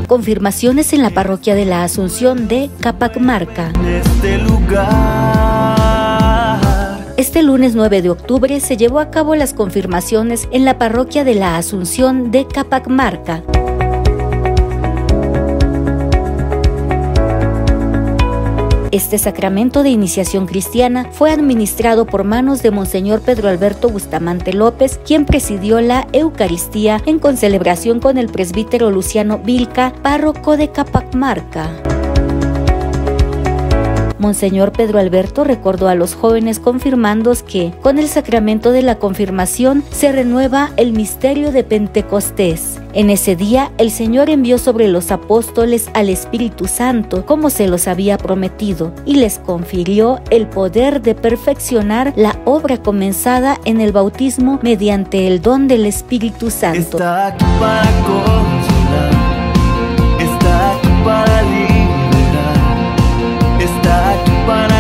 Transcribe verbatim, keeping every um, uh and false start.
confirmaciones en la parroquia de la Asunción de Capacmarca. Este lugar. Este lunes nueve de octubre se llevó a cabo las confirmaciones en la parroquia de la Asunción de Capacmarca. Este sacramento de iniciación cristiana fue administrado por manos de Monseñor Pedro Alberto Bustamante López, quien presidió la Eucaristía en concelebración con el presbítero Luciano Vilca, párroco de Capacmarca. Monseñor Pedro Alberto recordó a los jóvenes confirmandos que, con el sacramento de la confirmación, se renueva el misterio de Pentecostés. En ese día, el Señor envió sobre los apóstoles al Espíritu Santo, como se los había prometido, y les confirió el poder de perfeccionar la obra comenzada en el bautismo mediante el don del Espíritu Santo. Está aquí para consolar, está aquí para liberar, está aquí para